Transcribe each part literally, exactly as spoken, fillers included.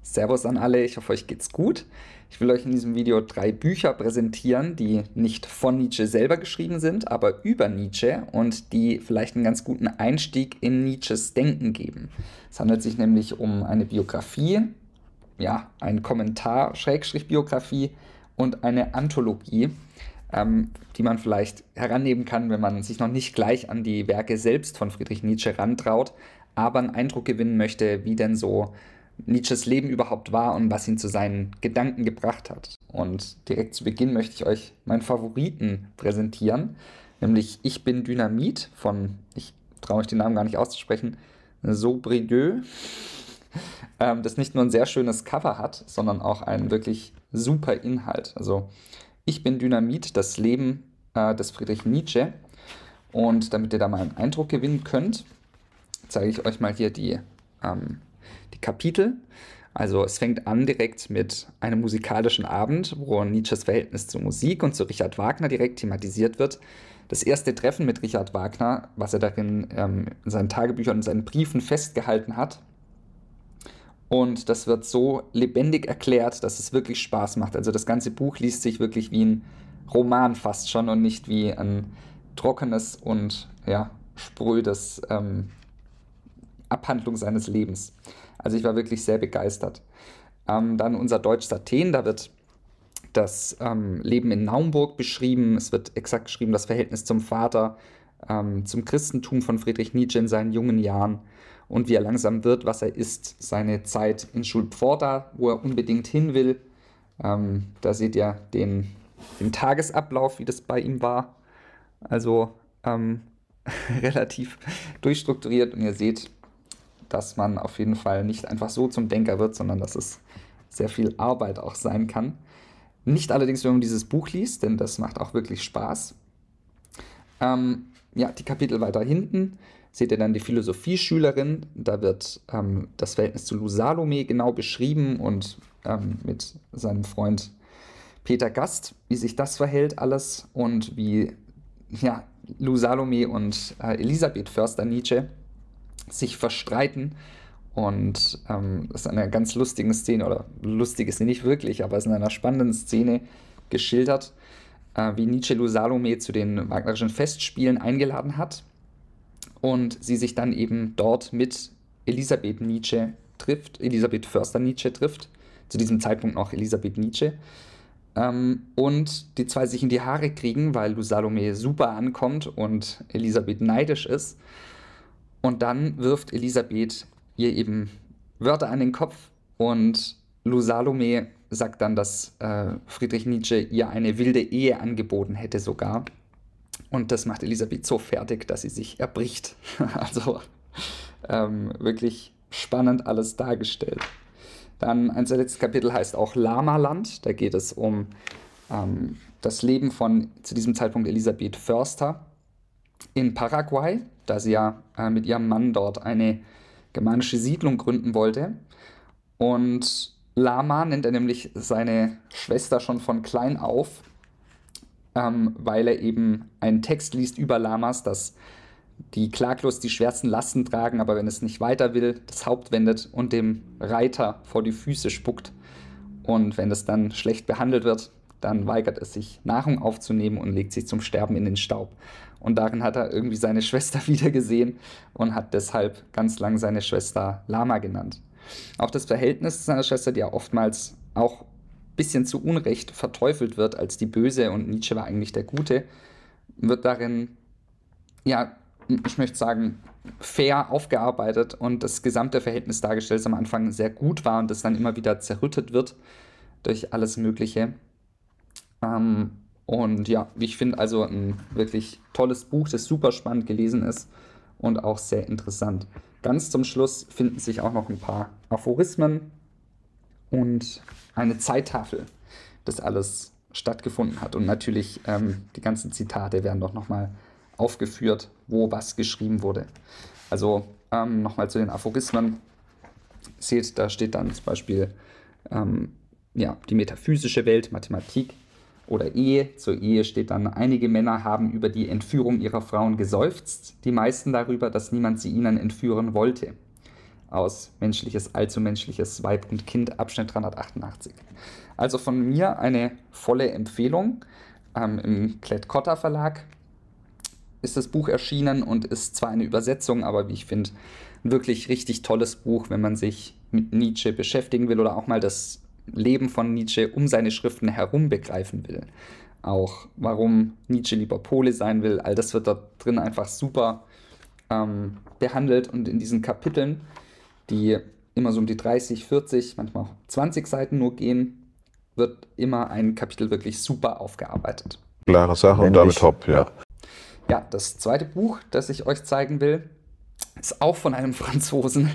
Servus an alle, ich hoffe, euch geht's gut. Ich will euch in diesem Video drei Bücher präsentieren, die nicht von Nietzsche selber geschrieben sind, aber über Nietzsche und die vielleicht einen ganz guten Einstieg in Nietzsches Denken geben. Es handelt sich nämlich um eine Biografie, ja, ein Kommentar, Schrägstrich Biografie und eine Anthologie, ähm, die man vielleicht herannehmen kann, wenn man sich noch nicht gleich an die Werke selbst von Friedrich Nietzsche rantraut, aber einen Eindruck gewinnen möchte, wie denn so Nietzsches Leben überhaupt war und was ihn zu seinen Gedanken gebracht hat. Und direkt zu Beginn möchte ich euch meinen Favoriten präsentieren, nämlich Ich bin Dynamit von, ich traue mich den Namen gar nicht auszusprechen, Sobrigueux, ähm, das nicht nur ein sehr schönes Cover hat, sondern auch einen wirklich super Inhalt. Also Ich bin Dynamit, das Leben äh, des Friedrich Nietzsche. Und damit ihr da mal einen Eindruck gewinnen könnt, zeige ich euch mal hier die ähm, die Kapitel. Also es fängt an direkt mit einem musikalischen Abend, wo Nietzsches Verhältnis zur Musik und zu Richard Wagner direkt thematisiert wird. Das erste Treffen mit Richard Wagner, was er darin ähm, in seinen Tagebüchern und seinen Briefen festgehalten hat. Und das wird so lebendig erklärt, dass es wirklich Spaß macht. Also das ganze Buch liest sich wirklich wie ein Roman fast schon und nicht wie ein trockenes und ja, sprödes ähm, Abhandlung seines Lebens. Also ich war wirklich sehr begeistert. Ähm, dann unser deutsches Athen, da wird das ähm, Leben in Naumburg beschrieben. Es wird exakt beschrieben, das Verhältnis zum Vater, ähm, zum Christentum von Friedrich Nietzsche in seinen jungen Jahren und wie er langsam wird, was er ist, seine Zeit in Schulpforta, wo er unbedingt hin will. Ähm, da seht ihr den, den Tagesablauf, wie das bei ihm war. Also ähm, relativ durchstrukturiert und ihr seht, dass man auf jeden Fall nicht einfach so zum Denker wird, sondern dass es sehr viel Arbeit auch sein kann. Nicht allerdings, wenn man dieses Buch liest, denn das macht auch wirklich Spaß. Ähm, ja, die Kapitel weiter hinten seht ihr dann die Philosophieschülerin. Da wird ähm, das Verhältnis zu Lou Salome genau beschrieben und ähm, mit seinem Freund Peter Gast, wie sich das verhält alles und wie ja, Lou Salome und äh, Elisabeth Förster-Nietzsche sich verstreiten und ähm, das ist in einer ganz lustigen Szene, oder lustig ist sie nicht wirklich, aber es ist in einer spannenden Szene geschildert, äh, wie Nietzsche Lou Salome zu den Wagnerischen Festspielen eingeladen hat und sie sich dann eben dort mit Elisabeth Nietzsche trifft, Elisabeth Förster-Nietzsche trifft, zu diesem Zeitpunkt noch Elisabeth Nietzsche, ähm, und die zwei sich in die Haare kriegen, weil Lou Salome super ankommt und Elisabeth neidisch ist. Und dann wirft Elisabeth ihr eben Wörter an den Kopf und Lou Salome sagt dann, dass äh, Friedrich Nietzsche ihr eine wilde Ehe angeboten hätte sogar. Und das macht Elisabeth so fertig, dass sie sich erbricht. Also ähm, wirklich spannend alles dargestellt. Dann ein letztes Kapitel heißt auch Lamaland. Da geht es um ähm, das Leben von zu diesem Zeitpunkt Elisabeth Förster in Paraguay, da sie ja äh, mit ihrem Mann dort eine germanische Siedlung gründen wollte. Und Lama nennt er nämlich seine Schwester schon von klein auf, ähm, weil er eben einen Text liest über Lamas, dass die klaglos die schwersten Lasten tragen, aber wenn es nicht weiter will, das Haupt wendet und dem Reiter vor die Füße spuckt. Und wenn es dann schlecht behandelt wird, dann weigert es sich, Nahrung aufzunehmen und legt sich zum Sterben in den Staub. Und darin hat er irgendwie seine Schwester wiedergesehen und hat deshalb ganz lang seine Schwester Lama genannt. Auch das Verhältnis seiner Schwester, die ja oftmals auch ein bisschen zu Unrecht verteufelt wird als die Böse und Nietzsche war eigentlich der Gute, wird darin, ja, ich möchte sagen, fair aufgearbeitet und das gesamte Verhältnis dargestellt, das am Anfang sehr gut war und das dann immer wieder zerrüttet wird durch alles Mögliche. Ähm, und ja, ich finde also ein wirklich tolles Buch, das super spannend gelesen ist und auch sehr interessant. Ganz zum Schluss finden sich auch noch ein paar Aphorismen und eine Zeittafel, das alles stattgefunden hat. Und natürlich ähm, die ganzen Zitate werden doch nochmal aufgeführt, wo was geschrieben wurde. Also ähm, nochmal zu den Aphorismen. Seht, da steht dann zum Beispiel ähm, ja, die metaphysische Welt, Mathematik oder Ehe. Zur Ehe steht dann, einige Männer haben über die Entführung ihrer Frauen geseufzt, die meisten darüber, dass niemand sie ihnen entführen wollte. aus Menschliches, allzu menschliches, Weib und Kind, Abschnitt dreihundertachtundachtzig. Also von mir eine volle Empfehlung. Ähm, Im Klett-Cotta Verlag ist das Buch erschienen und ist zwar eine Übersetzung, aber wie ich finde, ein wirklich richtig tolles Buch, wenn man sich mit Nietzsche beschäftigen will oder auch mal das Leben von Nietzsche um seine Schriften herum begreifen will. Auch warum Nietzsche lieber Pole sein will, all das wird da drin einfach super ähm, behandelt und in diesen Kapiteln, die immer so um die dreißig, vierzig, manchmal auch zwanzig Seiten nur gehen, wird immer ein Kapitel wirklich super aufgearbeitet. Klare Sache und damit top, ja. Ja, das zweite Buch, das ich euch zeigen will, ist auch von einem Franzosen.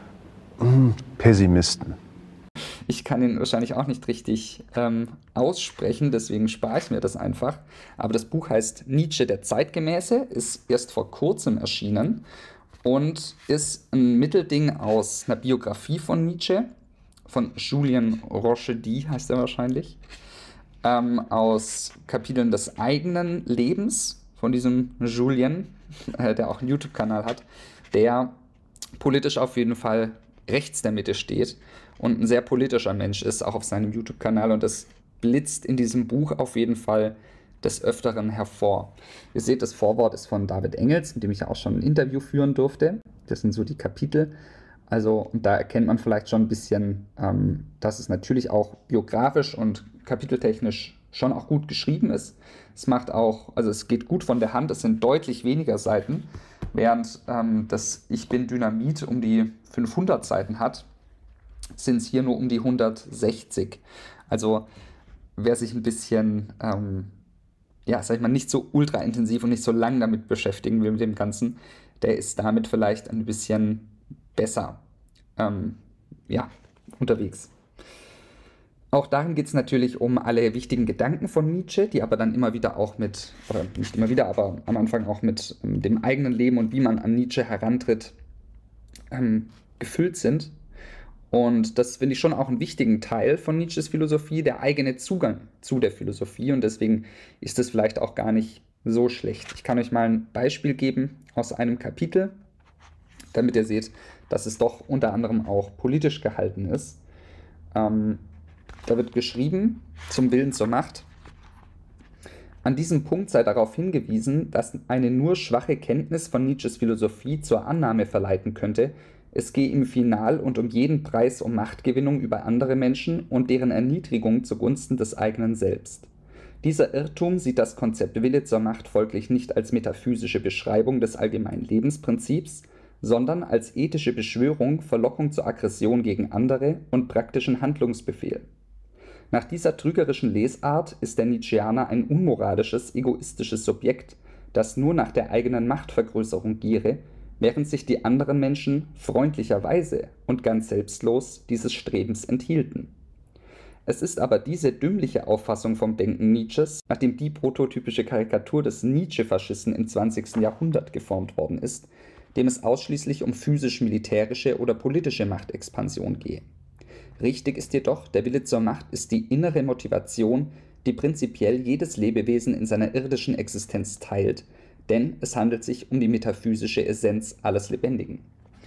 Mm, Pessimisten. Ich kann ihn wahrscheinlich auch nicht richtig ähm, aussprechen, deswegen spare ich mir das einfach. Aber das Buch heißt Nietzsche der Zeitgemäße, ist erst vor kurzem erschienen und ist ein Mittelding aus einer Biografie von Nietzsche, von Julien Rochedy heißt er wahrscheinlich, ähm, aus Kapiteln des eigenen Lebens von diesem Julien, äh, der auch einen YouTube-Kanal hat, der politisch auf jeden Fall rechts der Mitte steht und ein sehr politischer Mensch ist, auch auf seinem YouTube-Kanal. Und das blitzt in diesem Buch auf jeden Fall des Öfteren hervor. Ihr seht, das Vorwort ist von David Engels, mit dem ich ja auch schon ein Interview führen durfte. Das sind so die Kapitel. Also, und da erkennt man vielleicht schon ein bisschen, ähm, dass es natürlich auch biografisch und kapiteltechnisch schon auch gut geschrieben ist. Es macht auch, also es geht gut von der Hand, es sind deutlich weniger Seiten, während ähm, das Ich bin Dynamit um die fünfhundert Seiten hat, sind es hier nur um die hundertsechzig. Also wer sich ein bisschen, ähm, ja, sag ich mal, nicht so ultra intensiv und nicht so lang damit beschäftigen will mit dem Ganzen, der ist damit vielleicht ein bisschen besser ähm, ja, unterwegs. Auch darin geht es natürlich um alle wichtigen Gedanken von Nietzsche, die aber dann immer wieder auch mit, oder nicht immer wieder, aber am Anfang auch mit ähm, dem eigenen Leben und wie man an Nietzsche herantritt, ähm, gefüllt sind. Und das finde ich schon auch einen wichtigen Teil von Nietzsches Philosophie, der eigene Zugang zu der Philosophie. Und deswegen ist das vielleicht auch gar nicht so schlecht. Ich kann euch mal ein Beispiel geben aus einem Kapitel, damit ihr seht, dass es doch unter anderem auch politisch gehalten ist. Ähm, Da wird geschrieben, zum Willen zur Macht: An diesem Punkt sei darauf hingewiesen, dass eine nur schwache Kenntnis von Nietzsches Philosophie zur Annahme verleiten könnte, es gehe im Final und um jeden Preis um Machtgewinnung über andere Menschen und deren Erniedrigung zugunsten des eigenen Selbst. Dieser Irrtum sieht das Konzept Wille zur Macht folglich nicht als metaphysische Beschreibung des allgemeinen Lebensprinzips, sondern als ethische Beschwörung, Verlockung zur Aggression gegen andere und praktischen Handlungsbefehl. Nach dieser trügerischen Lesart ist der Nietzscheaner ein unmoralisches, egoistisches Subjekt, das nur nach der eigenen Machtvergrößerung giere, während sich die anderen Menschen freundlicherweise und ganz selbstlos dieses Strebens enthielten. Es ist aber diese dümmliche Auffassung vom Denken Nietzsches, nachdem die prototypische Karikatur des Nietzsche-Faschisten im zwanzigsten Jahrhundert geformt worden ist, dem es ausschließlich um physisch-militärische oder politische Machtexpansion gehe. Richtig ist jedoch, der Wille zur Macht ist die innere Motivation, die prinzipiell jedes Lebewesen in seiner irdischen Existenz teilt, denn es handelt sich um die metaphysische Essenz alles Lebendigen.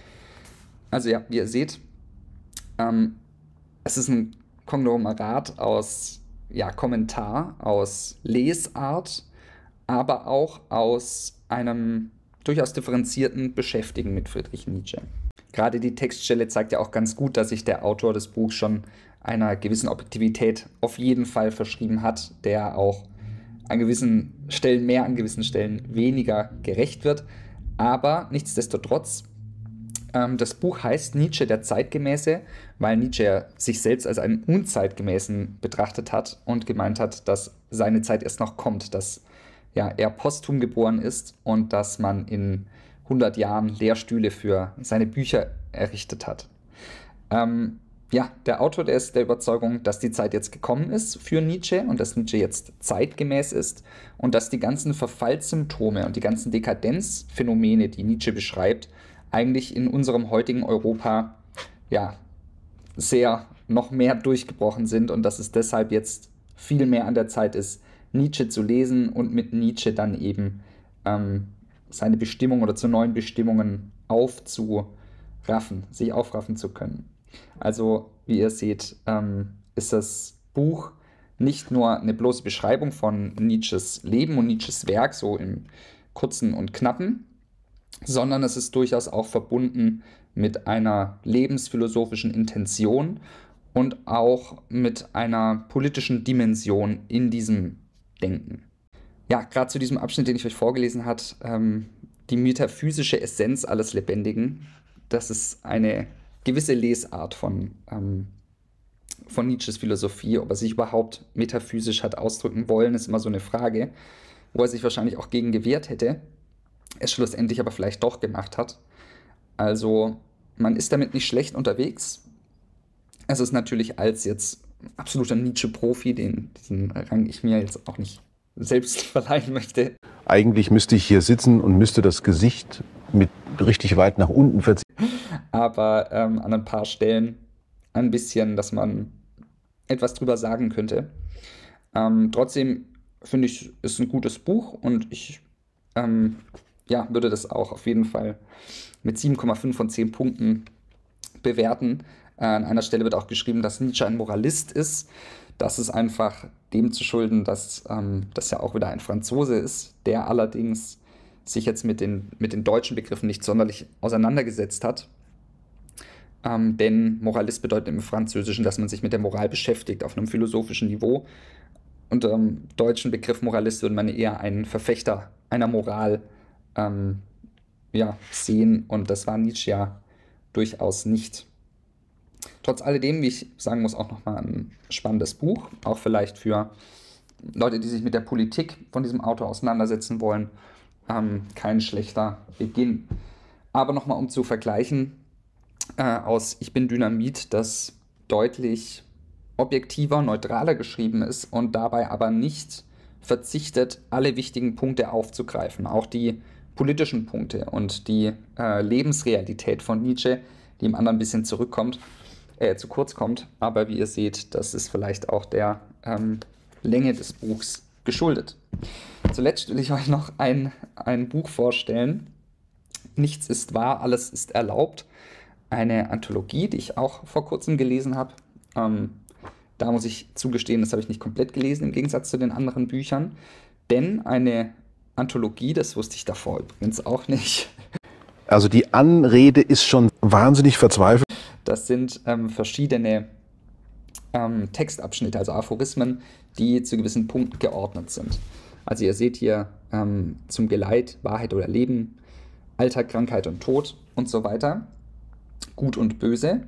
Also ja, wie ihr seht, ähm, es ist ein Konglomerat aus ja, Kommentar, aus Lesart, aber auch aus einem durchaus differenzierten Beschäftigen mit Friedrich Nietzsche. Gerade die Textstelle zeigt ja auch ganz gut, dass sich der Autor des Buchs schon einer gewissen Objektivität auf jeden Fall verschrieben hat, der auch an gewissen Stellen mehr, an gewissen Stellen weniger gerecht wird. Aber nichtsdestotrotz, ähm, das Buch heißt Nietzsche der Zeitgemäße, weil Nietzsche sich selbst als einen Unzeitgemäßen betrachtet hat und gemeint hat, dass seine Zeit erst noch kommt, dass ja, er posthum geboren ist und dass man in hundert Jahren Lehrstühle für seine Bücher errichtet hat. Ähm, ja, der Autor, der ist der Überzeugung, dass die Zeit jetzt gekommen ist für Nietzsche und dass Nietzsche jetzt zeitgemäß ist und dass die ganzen Verfallssymptome und die ganzen Dekadenzphänomene, die Nietzsche beschreibt, eigentlich in unserem heutigen Europa ja, sehr noch mehr durchgebrochen sind und dass es deshalb jetzt viel mehr an der Zeit ist, Nietzsche zu lesen und mit Nietzsche dann eben ähm, seine Bestimmung oder zu neuen Bestimmungen aufzu, raffen, sich aufraffen zu können. Also, wie ihr seht, ähm, ist das Buch nicht nur eine bloße Beschreibung von Nietzsches Leben und Nietzsches Werk, so im Kurzen und Knappen, sondern es ist durchaus auch verbunden mit einer lebensphilosophischen Intention und auch mit einer politischen Dimension in diesem Denken. Ja, gerade zu diesem Abschnitt, den ich euch vorgelesen habe, ähm, die metaphysische Essenz alles Lebendigen, das ist eine gewisse Lesart von, ähm, von Nietzsches Philosophie. Ob er sich überhaupt metaphysisch hat ausdrücken wollen, ist immer so eine Frage, wo er sich wahrscheinlich auch gegen gewehrt hätte, es schlussendlich aber vielleicht doch gemacht hat. Also man ist damit nicht schlecht unterwegs. Es ist natürlich als jetzt absoluter Nietzsche-Profi, den diesen Rang ich mir jetzt auch nicht selbst verleihen möchte. Eigentlich müsste ich hier sitzen und müsste das Gesicht mit richtig weit nach unten verziehen. Aber ähm, an ein paar Stellen ein bisschen, dass man etwas drüber sagen könnte. Ähm, trotzdem finde ich, ist ein gutes Buch und ich ähm, ja, würde das auch auf jeden Fall mit sieben Komma fünf von zehn Punkten bewerten. Äh, an einer Stelle wird auch geschrieben, dass Nietzsche ein Moralist ist. Das ist einfach dem zu schulden, dass ähm, das ja auch wieder ein Franzose ist, der allerdings sich jetzt mit den, mit den deutschen Begriffen nicht sonderlich auseinandergesetzt hat. Ähm, denn Moralist bedeutet im Französischen, dass man sich mit der Moral beschäftigt auf einem philosophischen Niveau. Unter dem deutschen Begriff Moralist würde man eher einen Verfechter einer Moral ähm, ja, sehen. Und das war Nietzsche ja durchaus nicht. Trotz alledem, wie ich sagen muss, auch nochmal ein spannendes Buch. Auch vielleicht für Leute, die sich mit der Politik von diesem Autor auseinandersetzen wollen. Ähm, kein schlechter Beginn. Aber nochmal, um zu vergleichen, äh, aus Ich bin Dynamit, das deutlich objektiver, neutraler geschrieben ist und dabei aber nicht verzichtet, alle wichtigen Punkte aufzugreifen. Auch die politischen Punkte und die äh, Lebensrealität von Nietzsche, die im anderen ein bisschen zurückkommt, äh, zu kurz kommt. Aber wie ihr seht, das ist vielleicht auch der ähm, Länge des Buchs geschuldet. Zuletzt will ich euch noch ein, ein Buch vorstellen. Nichts ist wahr, alles ist erlaubt. Eine Anthologie, die ich auch vor kurzem gelesen habe. Ähm, da muss ich zugestehen, das habe ich nicht komplett gelesen, im Gegensatz zu den anderen Büchern. Denn eine Anthologie, das wusste ich davor übrigens auch nicht. Also die Anrede ist schon wahnsinnig verzweifelt. Das sind ähm, verschiedene ähm, Textabschnitte, also Aphorismen, die zu gewissen Punkten geordnet sind. Also ihr seht hier ähm, zum Geleit, Wahrheit oder Leben, Alter, Krankheit und Tod und so weiter. Gut und Böse.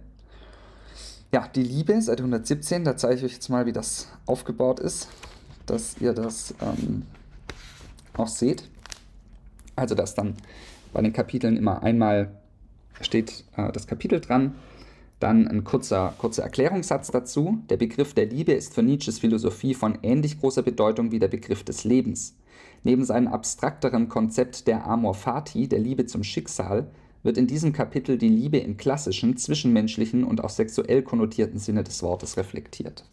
Ja, die Liebe, Seite hundertsiebzehn, da zeige ich euch jetzt mal, wie das aufgebaut ist, dass ihr das ähm, auch seht. Also dass dann bei den Kapiteln immer einmal steht äh, das Kapitel dran, dann ein kurzer, kurzer Erklärungssatz dazu. Der Begriff der Liebe ist für Nietzsches Philosophie von ähnlich großer Bedeutung wie der Begriff des Lebens. Neben seinem abstrakteren Konzept der Amor Fati, der Liebe zum Schicksal, wird in diesem Kapitel die Liebe im klassischen, zwischenmenschlichen und auch sexuell konnotierten Sinne des Wortes reflektiert.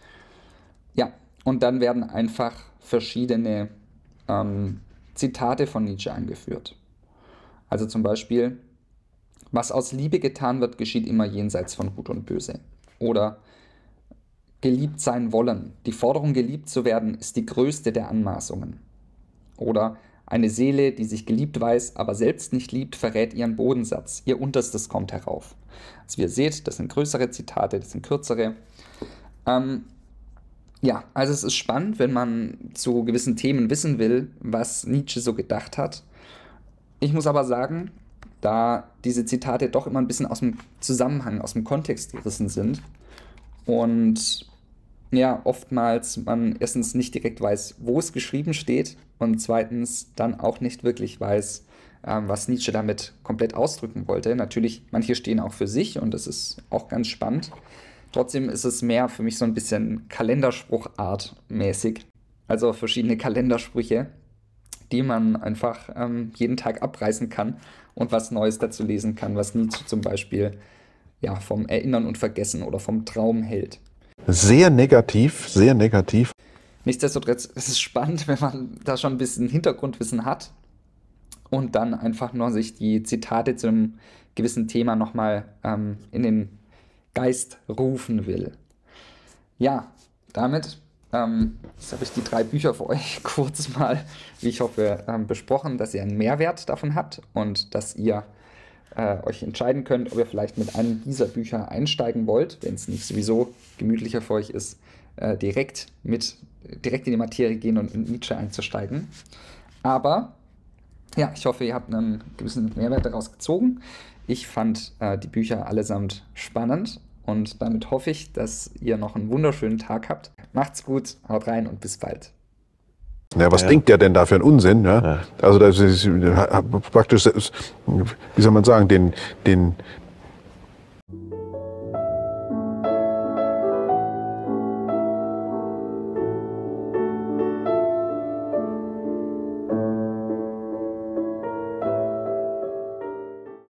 Ja, und dann werden einfach verschiedene ähm, Zitate von Nietzsche angeführt. Also zum Beispiel: Was aus Liebe getan wird, geschieht immer jenseits von Gut und Böse. Oder geliebt sein wollen. Die Forderung, geliebt zu werden, ist die größte der Anmaßungen. Oder eine Seele, die sich geliebt weiß, aber selbst nicht liebt, verrät ihren Bodensatz. Ihr Unterstes kommt herauf. Also wie ihr seht, das sind größere Zitate, das sind kürzere. Ähm, ja, also es ist spannend, wenn man zu gewissen Themen wissen will, was Nietzsche so gedacht hat. Ich muss aber sagen, da diese Zitate doch immer ein bisschen aus dem Zusammenhang, aus dem Kontext gerissen sind und ja, oftmals man erstens nicht direkt weiß, wo es geschrieben steht und zweitens dann auch nicht wirklich weiß, ähm, was Nietzsche damit komplett ausdrücken wollte. Natürlich, manche stehen auch für sich und das ist auch ganz spannend. Trotzdem ist es mehr für mich so ein bisschen Kalenderspruchart-mäßig, also verschiedene Kalendersprüche, die man einfach ähm, jeden Tag abreißen kann und was Neues dazu lesen kann, was Nietzsche zum Beispiel ja, vom Erinnern und Vergessen oder vom Traum hält. Sehr negativ, sehr negativ. Nichtsdestotrotz ist es spannend, wenn man da schon ein bisschen Hintergrundwissen hat und dann einfach nur sich die Zitate zu einem gewissen Thema nochmal ähm, in den Geist rufen will. Ja, damit ähm, jetzt habe ich die drei Bücher für euch kurz mal, wie ich hoffe, ähm, besprochen, dass ihr einen Mehrwert davon habt und dass ihr äh, euch entscheiden könnt, ob ihr vielleicht mit einem dieser Bücher einsteigen wollt, wenn es nicht sowieso gemütlicher für euch ist, äh, direkt, mit, direkt in die Materie gehen und in Nietzsche einzusteigen. Aber ja, ich hoffe, ihr habt einen gewissen Mehrwert daraus gezogen. Ich fand äh, die Bücher allesamt spannend und damit hoffe ich, dass ihr noch einen wunderschönen Tag habt. Macht's gut, haut rein und bis bald. Ja, was Ja. denkt der denn da für einen Unsinn? Ja? Ja. Also das ist praktisch, wie soll man sagen, den, den,